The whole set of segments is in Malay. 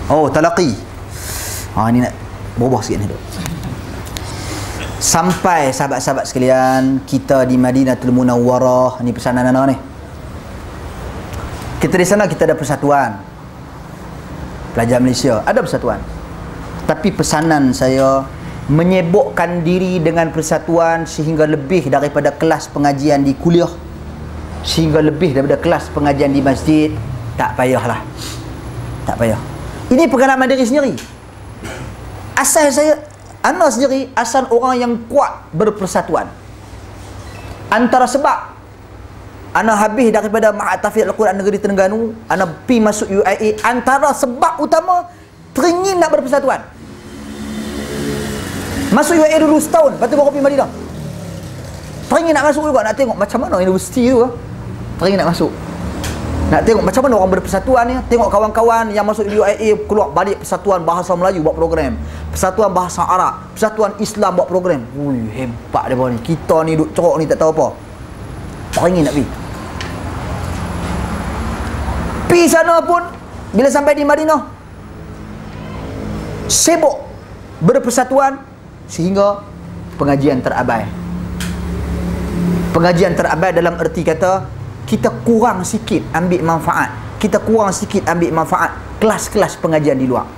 Oh, talaqi. Ni nak berubah sikit ni duk. Sampai sahabat-sahabat sekalian, kita di Madinatul Munawwarah, ni pesanan anak ni. Kita di sana kita ada persatuan. Pelajar Malaysia ada persatuan. Tapi pesanan saya, menyebokkan diri dengan persatuan sehingga lebih daripada kelas pengajian di kuliah, sehingga lebih daripada kelas pengajian di masjid, tak payahlah. Tak payah. Ini pengalaman diri sendiri. Asal saya, ana sendiri asal orang yang kuat berpersatuan. Antara sebab ana habis daripada Ma'had Tahfidz Al-Quran Negeri Terengganu, ana pi masuk UIA, antara sebab utama teringin nak berpersatuan. Masuk UIA dulu setahun, lepas tu baru pergi Madinah. Teringin nak masuk juga, nak tengok macam mana universiti tu. Teringin nak masuk. Nak tengok macam mana orang berpersatuan ni. Tengok kawan-kawan yang masuk di UIA keluar balik persatuan bahasa Melayu buat program, persatuan bahasa Arab, persatuan Islam buat program. Ui, hebat dia ni. Kita ni duk cerok ni tak tahu apa. Teringin nak pergi. Pergi sana pun, bila sampai di Madinah, sibuk berpersatuan sehingga pengajian terabai. Pengajian terabai dalam erti kata, kita kurang sikit ambil manfaat. Kita kurang sikit ambil manfaat kelas-kelas pengajian di luar.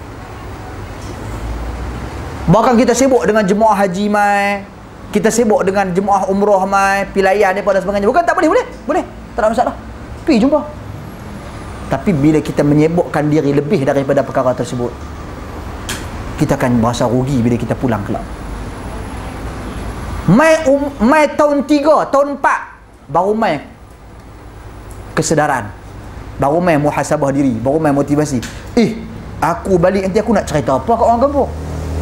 Bahkan kita sibuk dengan jemaah haji mai, kita sibuk dengan jemaah umrah mai, pilihan daripada sebagainya. Bukan tak boleh, boleh. Tak ada masalah. Pergi jumpa. Tapi bila kita menyibukkan diri lebih daripada perkara tersebut, kita akan berasa rugi bila kita pulang kelak. Mai tahun 3, tahun 4 baru mai kesedaran, baru main muhasabah diri, baru main motivasi. Aku balik nanti aku nak cerita apa kat orang kampung.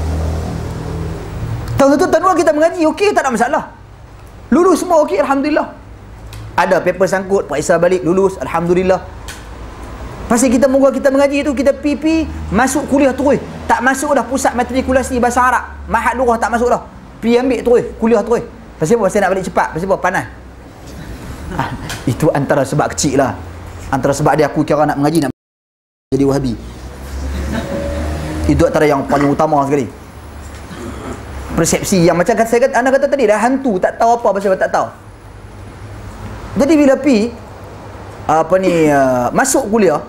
Tahun tu tahun 2 kita mengaji, okey, tak ada masalah. Lulus semua okey, alhamdulillah. Ada paper sangkut, periksa balik, lulus, alhamdulillah. Pasal kita moga kita mengaji tu, kita pipi masuk kuliah terus. Tak masuk dah pusat matrikulasi bahasa Arab, Ma'had Lughah tak masuk dah. Pi ambil terus, kuliah terus. Pasal apa? Pasal nak balik cepat. Pasal apa? Panas. Itu antara sebab kecil lah. Antara sebab dia aku kira nak mengaji, nak jadi Wahabi. Itu antara yang paling utama sekali. Persepsi yang macam kata anda kata tadi, dah hantu, tak tahu apa pasal tak tahu. Jadi bila pi masuk kuliah,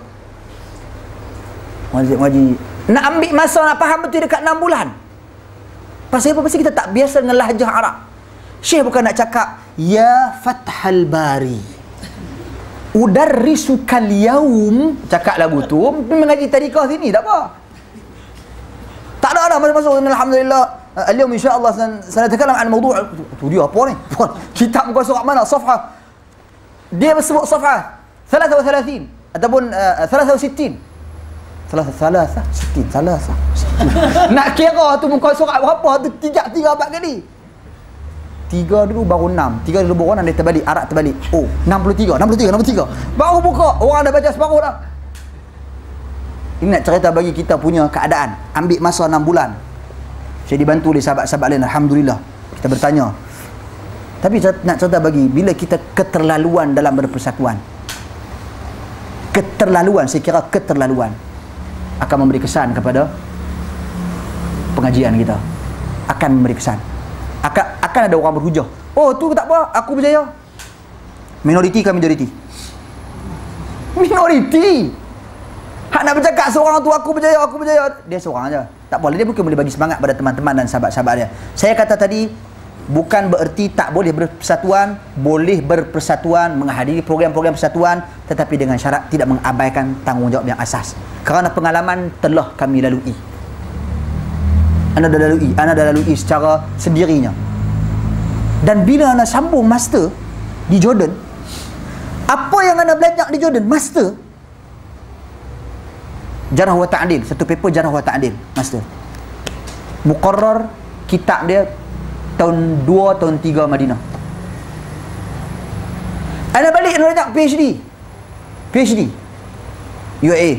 ngaji nak ambil masa nak faham betul dekat 6 bulan. Pasal apa? Pasal kita tak biasa dengan lahjah Arab. Syekh bukan nak cakap ya Fathal Bari udarrisukal yaum, cakap lagu tu mengaji tariqah sini, tak apa. Tak ada masuk alhamdulillah al-yawm insya-Allah sanatakalam an mawdu' tu. Dia apa ni? Kitab muka surat mana? Safhah. Dia sebut safhah 33 ataupun 63. Nak kira tu muka surat berapa tu? 3 4 kali. 3 dulu baru 6. 3 dulu baru 6, dia terbalik, Arab terbalik. Oh, 63. Baru buka, orang dah baca separuh dah. Ini nak cerita bagi kita punya keadaan. Ambil masa 6 bulan. Saya dibantu oleh sahabat-sahabat lain, alhamdulillah. Kita bertanya. Tapi nak cerita bagi, bila kita keterlaluan dalam berpersatuan. Keterlaluan, saya kira keterlaluan akan memberi kesan kepada pengajian kita. Akan memberi kesan. Akan ada orang berhujah. Oh, tu tak apa, aku berjaya. Minoriti ke majoriti? Minoriti. Hak nak bercakap seorang tu aku berjaya, dia seorang aja. Tak boleh, dia bukan boleh bagi semangat pada teman-teman dan sahabat-sahabat dia. Saya kata tadi, bukan bererti tak boleh berpersatuan, boleh berpersatuan, menghadiri program-program persatuan, tetapi dengan syarat tidak mengabaikan tanggungjawab yang asas. Kerana pengalaman telah kami lalui. Anda dah lalui secara sendirinya. Dan bila anda sambung master di Jordan, apa yang anda belajar di Jordan, master Jarh wa Ta'dil, satu paper Jarh wa Ta'dil, master. Muqarrar kitab dia tahun 2, tahun 3 Madinah. Anda balik anda belajar PhD UAE.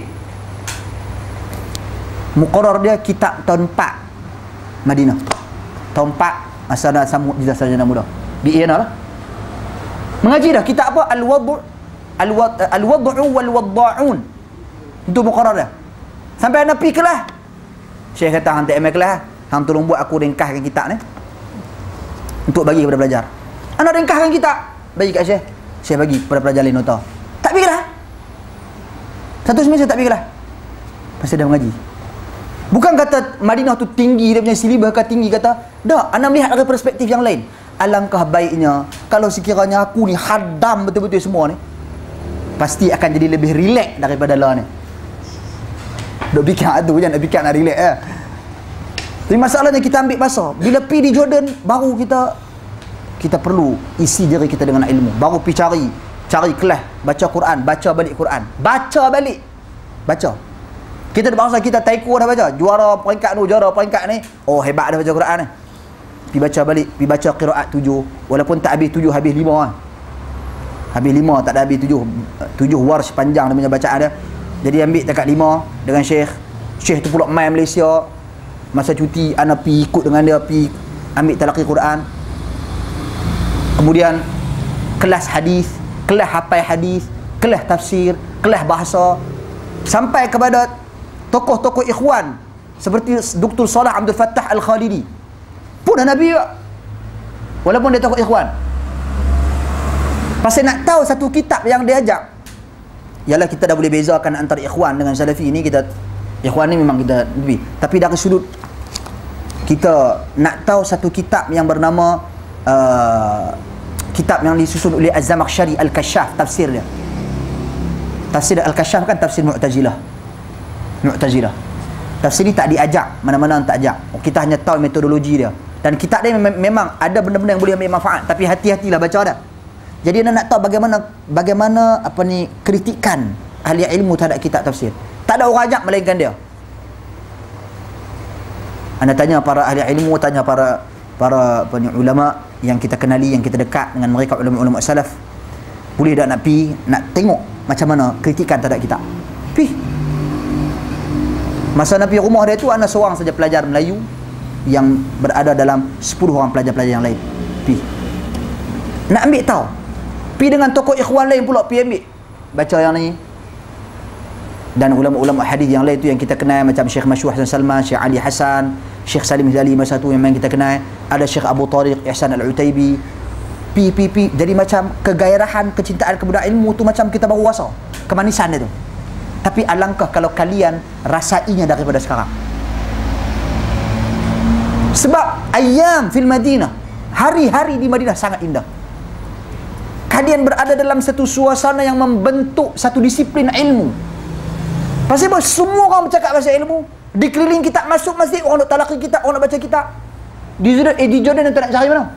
Muqarrar dia kitab tahun 4 Madinah. Tahun 4 masa dah sambut jizah sarjana muda. BA lah. Mengaji dah kitab apa? Al-Wad'u wal Wadda'un. Itu muqarrar dia. Sampai anak pergi kelas. Syekh kata, hang tak ambil kelas, hang tolong buat aku ringkaskan kitab ni untuk bagi kepada pelajar. Anak ringkaskan kitab, bagi kat Syekh. Syekh bagi kepada pelajar lain nota. Tak pergi kelas. Satu semester tak pergi kelas. Pasal dah mengaji. Bukan kata Madinah tu tinggi, dia punya silibus tinggi, kata dah, anak melihat dari perspektif yang lain. Alangkah baiknya kalau sekiranya aku ni hadam betul-betul semua ni, pasti akan jadi lebih relax daripada lah ni. Duk fikir tu je, nak fikir nak relax ya. Tapi masalahnya kita ambil masa. Bila pergi di Jordan, baru kita perlu isi diri kita dengan ilmu. Baru pergi cari kelas, baca Quran, baca balik Quran. Baca balik. Baca. Kita dah bangsa kita taekwondo dah baca. Juara peringkat ni, juara peringkat ni. Oh, hebat dah baca Quran ni. Pergi baca balik, pergi baca qiraat 7. Walaupun tak habis 7, habis 5 lah. Habis 5, tak ada habis 7. 7 warsh panjang dia punya bacaan dia. Jadi ambil dekat 5 dengan Syekh. Syekh tu pula main Malaysia. Masa cuti, ana pergi ikut dengan dia, pergi ambil talaqi Quran. Kemudian kelas hadis, kelas hafal hadis, kelas tafsir, kelas bahasa, sampai kepada tokoh-tokoh ikhwan seperti Dr. Salah Abdul Fattah Al-Khalidi. Pun dah Nabi juga. Walaupun dia tokoh ikhwan. Pasal nak tahu satu kitab yang dia ajak, ialah kita dah boleh bezakan antara ikhwan dengan salafi ni. Kita ikhwan ni memang kita lebih, tapi dari sudut kita nak tahu satu kitab yang bernama kitab yang disusun oleh Az-Zamakhsyari Al-Kashaf, tafsir dia. Tafsir Al-Kashaf kan tafsir Mu'tazilah. Tafsir ni tak diajak, mana-mana tak ajak. Kita hanya tahu metodologi dia. Dan kitab dia memang ada benda-benda yang boleh ambil manfaat, tapi hati-hatilah baca dah. Jadi anda nak tahu bagaimana apa ni kritikan ahli ilmu terhadap kitab tafsir. Tak ada orang ajak melainkan dia. Anda tanya para ahli ilmu, tanya para apa ni ulama yang kita kenali, yang kita dekat dengan mereka, ulama-ulama salaf. Boleh tak nak pi nak tengok macam mana kritikan terhadap kitab. Pi. Masa Nabi rumah dia tu, ana seorang saja pelajar Melayu yang berada dalam 10 orang pelajar-pelajar yang lain. Pi. Nak ambil tahu. Pi dengan tokoh ikhwan lain pula pi ambil. Baca yang ni. Dan ulama-ulama hadis yang lain tu yang kita kenal, macam Syekh Masyhur Hasan Salman, Syekh Ali Hasan, Syekh Salim Hilali masa tu memang kita kenal. Ada Syekh Abu Tariq Ihsan Al-Utaibi. Pi. Jadi macam kegairahan, kecintaan kepada ilmu tu macam kita baru rasa kemanisan dia tu. Tapi alangkah kalau kalian rasainya daripada sekarang. Sebab ayam fil Madinah, hari-hari di Madinah sangat indah. Kalian berada dalam satu suasana yang membentuk satu disiplin ilmu. Pasal apa? Semua orang bercakap pasal ilmu. Di keliling kita, masuk masjid, orang nak talaqi kitab, orang nak baca kitab. Di Jordan tak nak cari mana?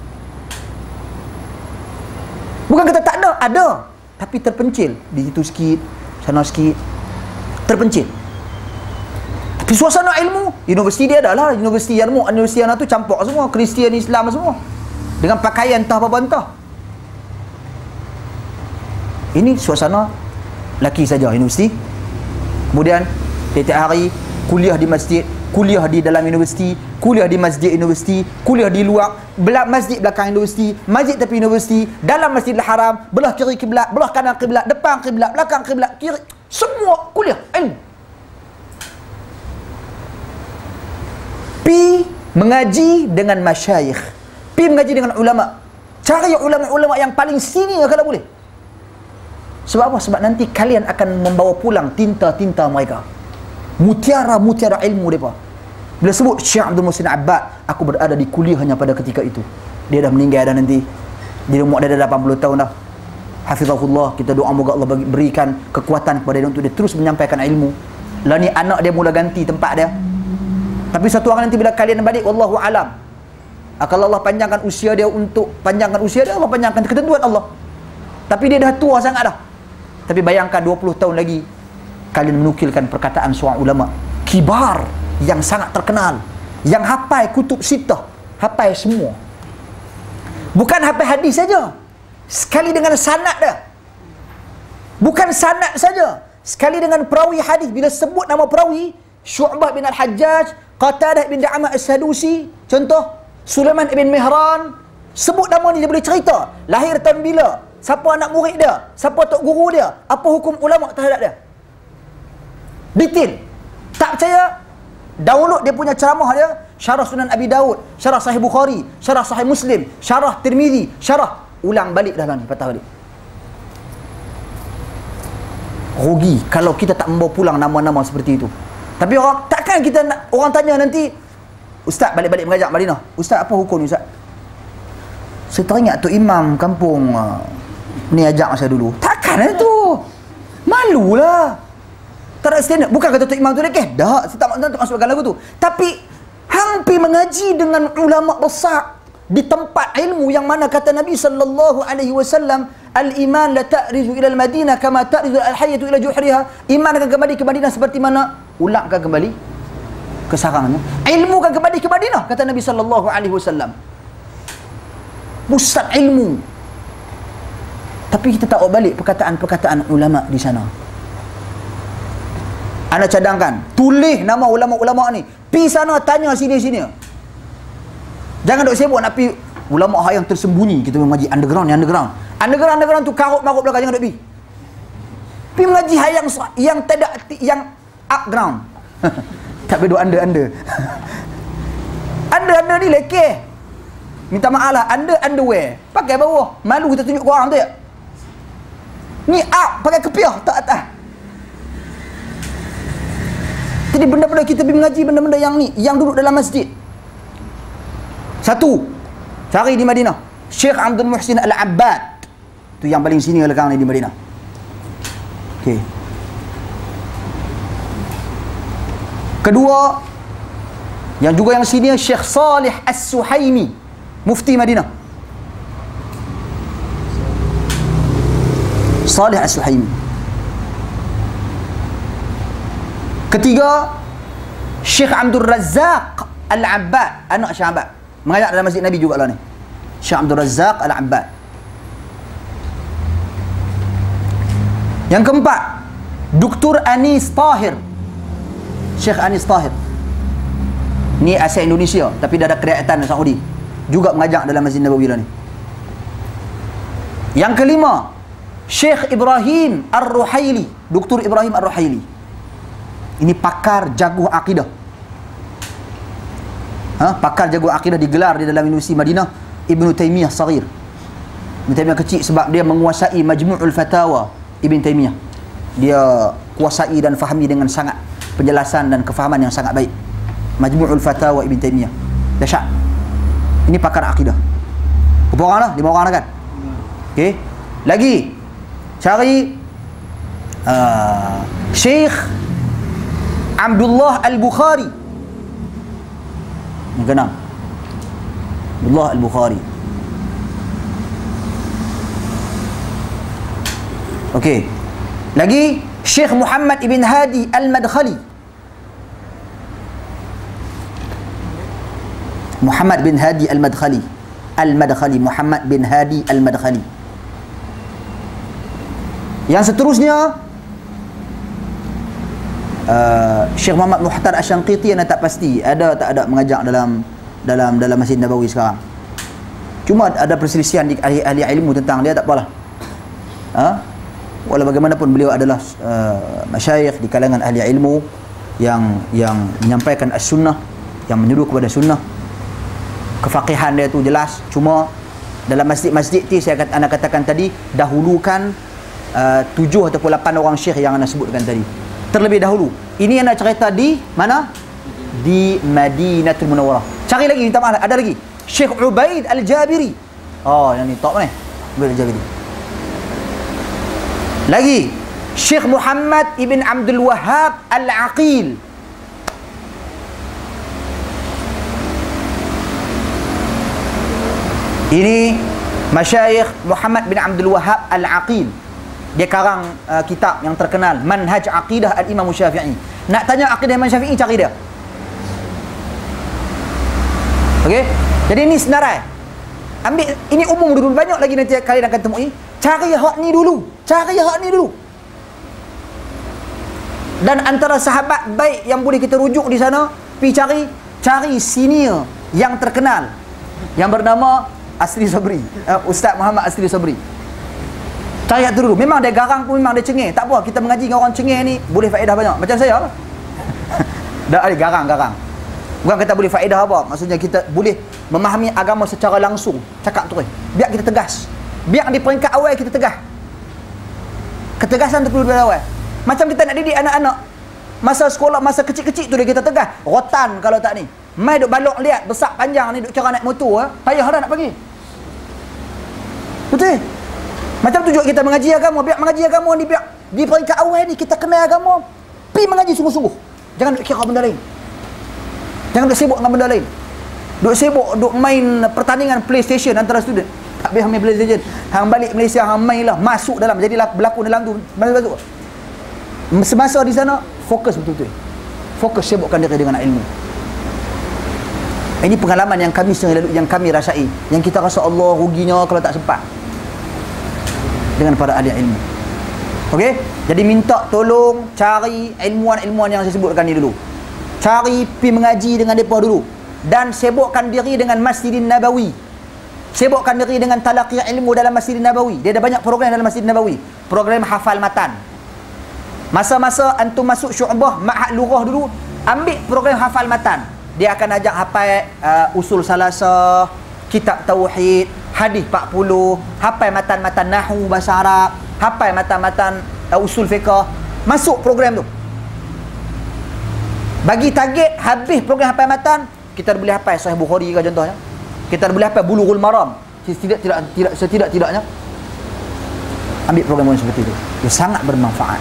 Bukan kata tak ada, ada. Tapi terpencil. Di situ sikit, sana sikit. Terpencil. Tapi suasana ilmu, universiti dia adalah universiti ilmu. Universiti yang tu campur semua, Kristian, Islam semua. Dengan pakaian entah apa entah. Ini suasana laki saja universiti. Kemudian tiap hari kuliah di masjid, kuliah di dalam universiti, kuliah di masjid universiti, kuliah di luar, masjid belakang universiti, masjid tepi universiti, dalam Masjidil Haram, belah kiri kiblat, belah kanan kiblat, depan kiblat, belakang kiblat, kiri, semua kuliah ilmu. Pi mengaji dengan masyayikh, pi mengaji dengan ulama. Cari ulama-ulama yang paling senior kalau boleh. Sebab apa? Sebab nanti kalian akan membawa pulang tinta-tinta mereka, mutiara-mutiara ilmu mereka. Bila sebut Syekh Abdul Muhsin Abbad, aku berada di kuliahnya pada ketika itu. Dia dah meninggal dah nanti. Dia umur dia dah 80 tahun dah. Hafizahullah, kita doa moga Allah berikan kekuatan kepada dia untuk dia terus menyampaikan ilmu. Lah ni anak dia mula ganti tempat dia. Tapi satu hari nanti bila kalian balik, wallahu alam, kalau Allah panjangkan usia dia, untuk panjangkan usia dia, Allah panjangkan, ketentuan Allah. Tapi dia dah tua sangat dah. Tapi bayangkan 20 tahun lagi kalian menukilkan perkataan seorang ulama kibar yang sangat terkenal, yang hafal kutub sittah, hafal semua. Bukan hafal hadis saja, sekali dengan sanad dia. Bukan sanad saja, sekali dengan perawi hadis. Bila sebut nama perawi, Syu'bah bin Al-Hajjaj, Qatadah bin Da'amah As-Sadusi, contoh Sulaiman ibn Mihran, sebut nama ni, dia boleh cerita lahir tahun bila, siapa anak murid dia, siapa tok guru dia, apa hukum ulama terhadap dia. Detail. Tak percaya? Download dia punya ceramah dia, syarah Sunan Abi Daud, syarah Sahih Bukhari, syarah Sahih Muslim, syarah Tirmizi, syarah, ulang balik dah lah ni, patah balik. Rugi kalau kita tak membawa pulang nama-nama seperti itu. Tapi orang, takkan kita nak, orang tanya nanti, Ustaz balik-balik mengajak Madinah, Ustaz apa hukum ni Ustaz? Saya teringat tu imam kampung ni ajak saya dulu. Takkan itu. Malulah. Tak ada standard. Bukan kata tu imam tu lekeh. Dah, saya tak masuk dalam lagu tu. Tapi hampir mengaji dengan ulama besar di tempat ilmu yang mana kata Nabi sallallahu alaihi wasallam, al-iman la ta'rizu ila al-Madinah kama ta'rizu al-hayyatu ila juhriha. Iman akan kembali ke Madinah seperti mana ular akan kembali ke sarangnya. Ilmu akan kembali ke Madinah kata Nabi sallallahu alaihi wasallam. Pusat ilmu. Tapi kita tak balik perkataan-perkataan ulama di sana. Anda cadangkan, tulis nama ulama-ulama ni. Pi sana tanya sini-sini. Jangan duk sibuk nak pi ulama yang tersembunyi. Kita mengaji underground, underground tu karut-marut belakang, jangan duk pi. Pi mengaji yang tidak, yang upground. Tak bedo under. Under ni lekeh. Minta maaf lah, underwear. Pakai bawah. Malu kita tunjuk korang tu ya. Ni up, pakai kepiah tak atas. Jadi benda-benda kita pergi mengaji, benda-benda yang ni, yang duduk dalam masjid. Satu, cari di Madinah Syekh Abdul Muhsin Al-Abbad. Tu yang paling sini lekang ni di Madinah. Okey. Kedua, yang juga yang sini Syekh Salih As-Suhaimi, Mufti Madinah. Salih As-Suhaimi. Ketiga, Syekh Abdul Razzaq Al-Abbad, anak Syekh Abbad. Mengajar dalam Masjid Nabi juga lah ni. Syekh Abdul Razzaq Al-Abbad. Yang keempat, Dr. Anis Tahir. Syekh Anis Tahir. Ni asal Indonesia tapi dah ada kerajaan Saudi. Juga mengajar dalam Masjid Nabawi lah ni. Yang kelima, Syekh Ibrahim Ar-Ruhaili. Dr. Ibrahim Ar-Ruhaili. Ini pakar jago akidah. Pakar jago akidah digelar di dalam Universiti Madinah Ibn Taymiyah Saghir. Ibn Taymiyah kecil sebab dia menguasai Majmu'ul Fatawa Ibn Taymiyah. Dia kuasai dan fahami dengan sangat penjelasan dan kefahaman yang sangat baik. Majmu'ul Fatawa Ibn Taymiyah. Dahsyat. Ini pakar akidah. Berapa orang lah? 5 orang lah kan? Okey. Lagi cari Syekh Abdullah Al-Bukhari. Kenal? Abdullah Al-Bukhari. Okey. Lagi Syekh Muhammad Ibn Hadi Al-Madkhali. Muhammad bin Hadi Al-Madkhali. Muhammad bin Hadi Al-Madkhali. Yang seterusnya Syekh Muhammad Muhtar Asy-Syanqiti, yang tak pasti ada tak ada mengajar dalam Masjid Nabawi sekarang. Cuma ada perselisihan di ahli ilmu tentang dia, tak apalah. Walau bagaimanapun beliau adalah masyayikh di kalangan ahli ilmu yang menyampaikan as-sunnah, yang menyuruh kepada sunnah. Kefaqihan dia tu jelas. Cuma dalam masjid-masjid ni anda katakan tadi, dahulukan 7 ataupun 8 orang syekh yang anda sebutkan tadi. Terlebih dahulu. Ini yang nak cerita di mana? Di Madinatul Munawwarah. Cari lagi, minta maaf, ada lagi. Syekh Ubaid Al-Jabiri. Oh, yang ni top mana? Ubaid Al-Jabiri. Lagi Syekh Muhammad Ibn Abdul Wahhab Al-Aqil. Ini masyayikh Muhammad bin Abdul Wahhab Al-Aqil. Dia karang kitab yang terkenal, Manhaj Aqidah Al-Imam Syafi'i. Nak tanya akidah Imam Syafi'i, cari dia. Okey? Jadi ini senarai. Ambil ini umum dulu, banyak lagi nanti kalian akan temui. Cari hak ni dulu. Dan antara sahabat baik yang boleh kita rujuk di sana, pergi cari senior yang terkenal yang bernama Asri Sabri. Ustaz Muhammad Asri Sabri. Cari tu dulu. Memang dia garang pun, memang dia cengih. Tak apa, kita mengaji dengan orang cengih ni boleh faedah banyak. Macam saya lah. Dah ada garang-garang. Bukan kata boleh faedah apa. Maksudnya kita boleh memahami agama secara langsung. Cakap terus. Biar kita tegas. Biar di peringkat awal kita tegas. Ketegasan tu perlu dari awal. Macam kita nak didik anak-anak. Masa sekolah, masa kecil-kecil tu dia kita tegas. Rotan kalau tak ni. Mai duk balok lihat besar panjang ni duk cara naik motor. Payah dah nak pergi. Betul? Macam tu juga kita mengaji agama. Biar mengaji agama ni, biar di peringkat awal ni kita kenal agama. Pergi mengaji sungguh-sungguh. Jangan duk kira benda lain. Jangan duk sibuk dengan benda lain. Duk sibuk, duk main pertandingan PlayStation antara student. Tak boleh main PlayStation. Hang balik Malaysia, hang main lah. Masuk dalam, jadilah berlakon dalam tu. Masuk. Semasa di sana, fokus betul-betul. Fokus sibukkan diri dengan ilmu. Ini pengalaman yang kami sering lalui, yang kami rasai. Yang kita rasa Allah ruginya kalau tak sempat. Dengan para ahli ilmu. Okey? Jadi minta tolong cari ilmuwan-ilmuwan yang saya sebutkan ni dulu. Cari pergi mengaji dengan mereka dulu. Dan sibukkan diri dengan Masjidin Nabawi. Sibukkan diri dengan talaqi ilmu dalam Masjidin Nabawi. Dia ada banyak program dalam Masjidin Nabawi. Program hafal matan. Masa-masa antum masuk syu'bah ma'had lughah dulu, ambil program hafal matan. Dia akan ajak hafal usul salasa, kitab tauhid, hadis 40, hafal matan-matan nahwu bahasa Arab, hafal matan-matan usul fiqh. Masuk program tu. Bagi target habis program hafal matan, kita boleh hafal Sahih Bukhari ke contohnya. Kita boleh hafal Bulughul Maram. Setidak-tidaknya ambil program seperti itu. Dia sangat bermanfaat.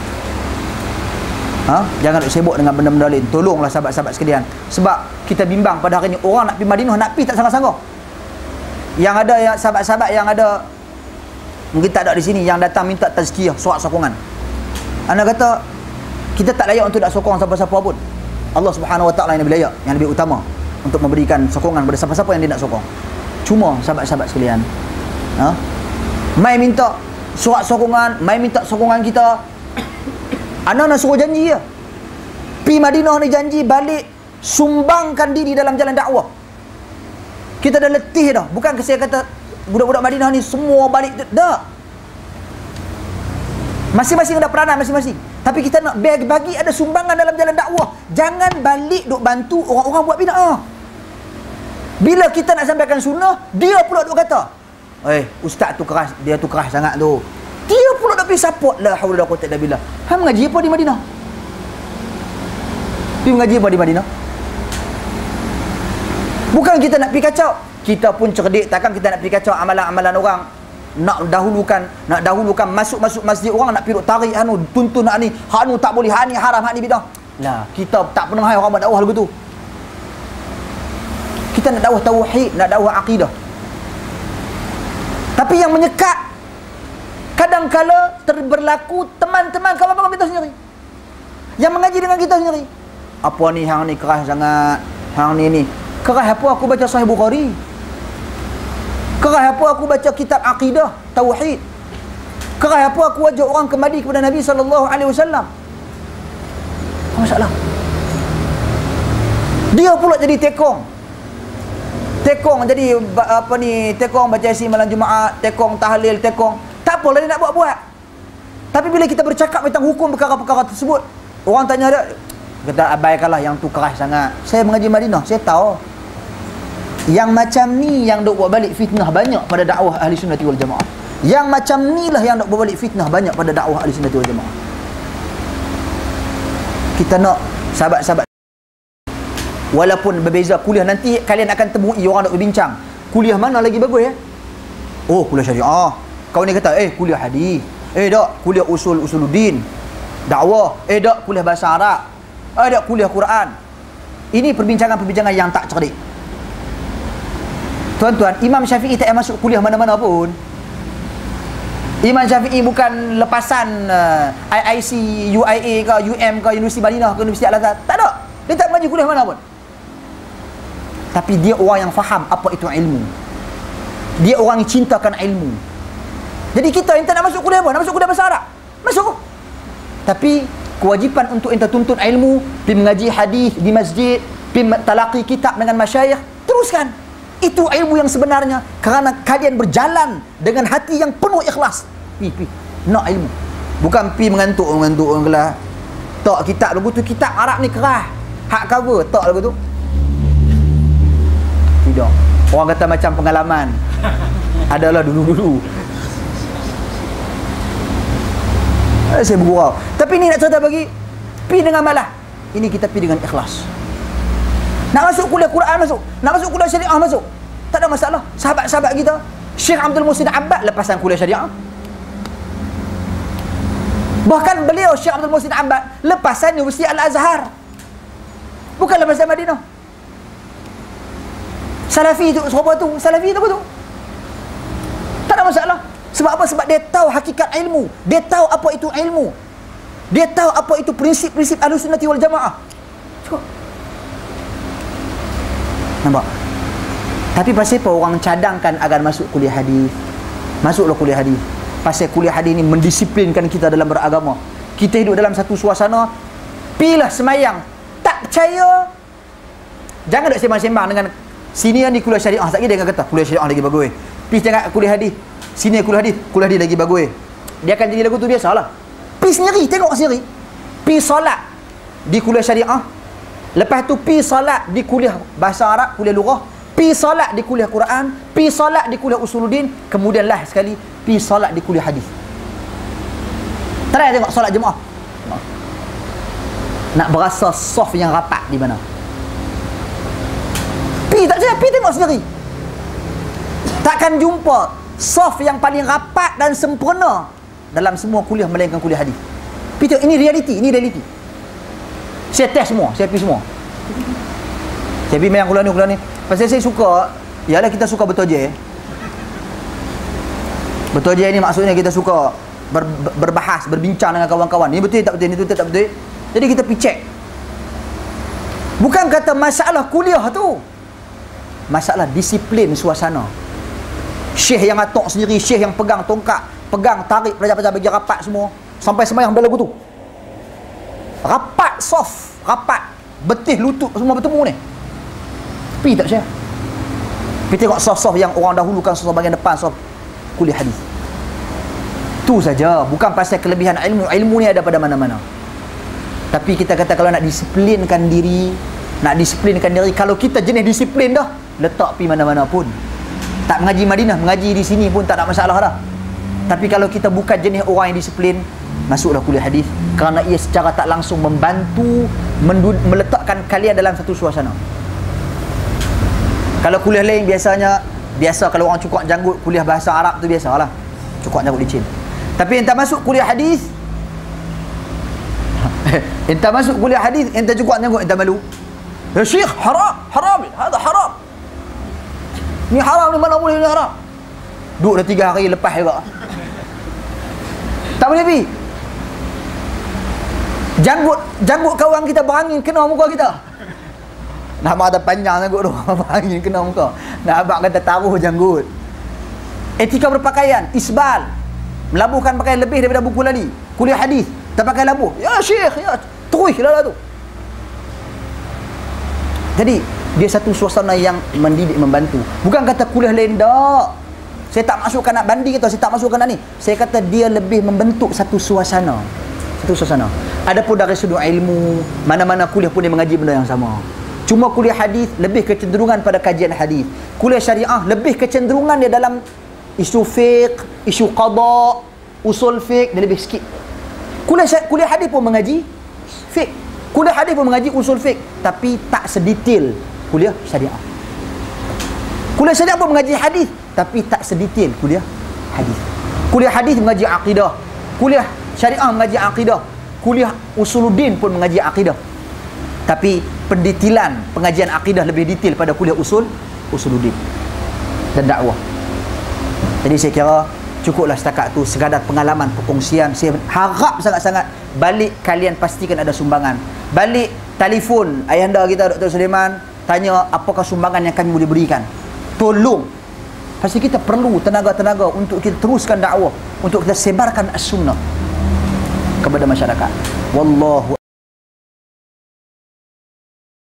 Jangan sibuk dengan benda-benda lain. Tolonglah sahabat-sahabat sekalian. Sebab kita bimbang pada hari ni orang nak pergi Madinah, nak pergi tak sanggup-sanggup. Yang ada yang sahabat-sahabat yang ada mungkin tak ada di sini yang datang minta tazkiyah, surat sokongan. Anda kata kita tak layak untuk nak sokong siapa-siapa pun. Allah Subhanahu Wa Taala yang lebih layak, yang lebih utama untuk memberikan sokongan kepada siapa-siapa yang dia nak sokong. Cuma sahabat-sahabat sekalian, mai minta surat sokongan, mai minta sokongan kita. Ana nak suruh janji je. Pi Madinah ni janji balik sumbangkan diri dalam jalan dakwah. Kita dah letih dah. Bukan saya kata budak-budak Madinah ni semua balik dah. Masing-masing ada peranan masing-masing. Tapi kita nak bagi ada sumbangan dalam jalan dakwah. Jangan balik duk bantu orang-orang buat bid'ah. Bila kita nak sampaikan sunnah, dia pula duk kata, ustaz tu keras, dia tu keras sangat tu. Dia pula nak pergi support. La haula wala quwwata illa billah. Hang mengaji apa di Madinah? Pergi mengaji apa di Madinah? Bukan kita nak pergi kacau. Kita pun cerdik. Takkan kita nak pergi kacau amalan-amalan orang. Nak dahulukan masuk masjid orang, nak pergi tarik tuntun hak ni. Hak ni tak boleh, hak ni haram, hak ni bidah. Lah, kita tak pernah orang buat dakwah lagu tu. Kita nak dakwah tauhid, nak dakwah akidah. Tapi yang menyekat kadang-kala berlaku teman-teman kawan-kawan kita sendiri yang mengaji dengan kita sendiri. Apa ni hang ni keras sangat, hang ni keras apa aku baca Sahih Bukhari, keras apa aku baca kitab akidah tauhid, keras apa aku ajak orang kembali kepada Nabi SAW. Masalah dia pula jadi tekong jadi apa ni, tekong baca yasin malam Jumaat, tekong tahlil, tekong tak apalah dia nak buat. Tapi bila kita bercakap tentang hukum perkara-perkara tersebut, orang tanya dia, kata abaikanlah yang tu keras sangat. Saya mengaji Madinah, saya tahu yang macam ni yang dok buat balik fitnah banyak pada dakwah ahli sunnah wal jamaah. Yang macam ni lah yang dok buat balik fitnah banyak pada dakwah ahli sunnah wal jamaah. Kita nak sahabat-sahabat, walaupun berbeza kuliah, nanti kalian akan temui orang dok berbincang, kuliah mana lagi bagus ya? Oh, kuliah syariah. Kau ni kata, kuliah hadis. Tak, kuliah usuluddin, dakwah. Tak, kuliah bahasa Arab. Tak, kuliah Quran. Ini perbincangan-perbincangan yang tak cerdik. Tuan-tuan, Imam Syafi'i tak masuk kuliah mana-mana pun. Imam Syafi'i bukan lepasan IIC, UIA ke, UM ke, Universiti Madinah ke, Universiti Al-Azhar. Tak ada. Dia tak mengaji kuliah mana pun. Tapi dia orang yang faham apa itu ilmu. Dia orang yang cintakan ilmu. Jadi kita yang tak nak masuk kuliah apa? Nak masuk kuliah bahasa Arab? Masuk. Tapi kewajipan untuk enta tuntut ilmu, pergi mengaji hadis di masjid, pergi talaqi kitab dengan masyayikh, teruskan. Itu ilmu yang sebenarnya, kerana kalian berjalan dengan hati yang penuh ikhlas. Pi nak ilmu. Bukan pi mengantuk kelas. Tak, kitab lagu tu kitab Arab ni keras. hak cover tak lagu tu. Tidak. Orang kata macam pengalaman. Adalah dulu-dulu. Saya bergurau. Tapi ni nak cerita bagi, pi dengan malah. Ini kita pi dengan ikhlas. Nak masuk kuliah Quran masuk, nak masuk kuliah syariah masuk. Tak ada masalah. Sahabat-sahabat kita, Syekh Abdul Muhsin Abbad lepasan kuliah syariah. Bahkan beliau Syekh Abdul Muhsin Abbad lepasan Universiti Al-Azhar. Bukan lepasan Madinah. Salafi tu, siapa tu? Salafi tu apa tu? Tak ada masalah. Sebab apa? Sebab dia tahu hakikat ilmu. Dia tahu apa itu ilmu. Dia tahu apa itu prinsip-prinsip Ahlussunnah wal Jamaah. Cukup. Nampak? Tapi pasal apa orang cadangkan agar masuk kuliah hadis? Masuklah kuliah hadis. Pasal kuliah hadis ni mendisiplinkan kita dalam beragama. Kita hidup dalam satu suasana, pilah semayang. Tak percaya, jangan duk sembang-sembang dengan sini yang di kuliah syariah. Tak kira dia kata kuliah syariah lagi bagus. Pergi jangan kuliah hadis. Sini kuliah hadis lagi bagus. Dia akan jadi lagu tu biasalah. Pergi sendiri, tengok sendiri. Pergi solat di kuliah syariah. Lepas tu pergi solat di kuliah bahasa Arab, kuliah lughah. Pergi solat di kuliah Quran. Pergi solat di kuliah usuluddin. Kemudian lah sekali pergi solat di kuliah hadis. Try tengok solat jemaah. Nak berasa soft yang rapat di mana? Pergi tak saya, pergi tengok sendiri. Takkan jumpa soft yang paling rapat dan sempurna dalam semua kuliah melainkan kuliah hadis. Pergi tengok, ini realiti. Saya test semua, saya pergi semua. Saya pergi main kuliah ni. Pasal saya suka, ialah kita suka bertojeh. Bertojeh ni maksudnya kita suka berbahas, berbincang dengan kawan-kawan. Ini betul tak betul, ini betul tak betul. Jadi kita pergi cek. Bukan kata masalah kuliah tu, masalah disiplin suasana. Syekh yang atok sendiri, syekh yang pegang tongkat, pegang tarik pelajar-pelajar bagi rapat semua sampai semayang dah lagu tu. Rapat, soft, rapat, betih lutut semua bertemu ni. Pergi tak saya? Pergi tengok soft-soft yang orang dahulukan, soft bahagian depan, soft kuliah hadis. Tu saja, bukan pasal kelebihan ilmu. Ilmu ni ada pada mana-mana. Tapi kita kata kalau nak disiplinkan diri, kalau kita jenis disiplin dah, letak pergi mana-mana pun. Tak mengaji Madinah, mengaji di sini pun tak ada masalah dah. Tapi kalau kita bukan jenis orang yang disiplin, masuklah kuliah hadis, kerana ia secara tak langsung membantu meletakkan kalian dalam satu suasana. Kalau kuliah lain biasa kalau orang cukak janggut kuliah bahasa Arab tu biasalah. Cukak janggut licin. Tapi entah masuk kuliah hadis, entah masuk kuliah hadis, entah cukak janggut, entah malu. Ya Syekh, haram, hada haram. Ni haram ni, mana boleh ni haram. Duduk dah 3 hari lepas juga. Tak boleh pergi. Janggut kawan kita berangin kena muka kita. Nak abang ada panjang janggut tu, berangin kena muka. Nak abang kata taruh janggut. Etika berpakaian, isbal. Melabuhkan pakaian lebih daripada buku lali. Kuliah hadis, tak pakai labuh. Ya Syekh, ya terus lah tu. Jadi dia satu suasana yang mendidik, membantu. Bukan kata kuliah lain tak. Saya tak masukkan nak banding atau saya tak masukkan nak ni. Saya kata dia lebih membentuk satu suasana. Adapun dari sudut ilmu, mana-mana kuliah pun dia mengaji benda yang sama. Cuma kuliah hadis lebih kecenderungan pada kajian hadis. Kuliah syariah lebih kecenderungan dia dalam isu fiqh, isu qada, usul fiqh, dia lebih sikit. Kuliah hadis pun mengaji fiqh. Kuliah hadis pun mengaji usul fiqh, tapi tak sedetail kuliah syariah. Kuliah syariah pun mengaji hadis, tapi tak sedetail kuliah hadis. Kuliah hadis mengaji akidah, kuliah syariah mengaji akidah, kuliah usuluddin pun mengaji akidah. Tapi pendetailan pengajian akidah lebih detail pada kuliah usuluddin dan dakwah. Jadi saya kira cukuplah setakat tu, sekadar pengalaman, perkongsian. Saya harap sangat-sangat balik kalian pastikan ada sumbangan. Balik telefon ayahanda kita Dr. Sulaiman, tanya apakah sumbangan yang kami boleh berikan. Tolong. Pasti kita perlu tenaga-tenaga untuk kita teruskan dakwah, untuk kita sebarkan as-sunnah kepada masyarakat. Wallahu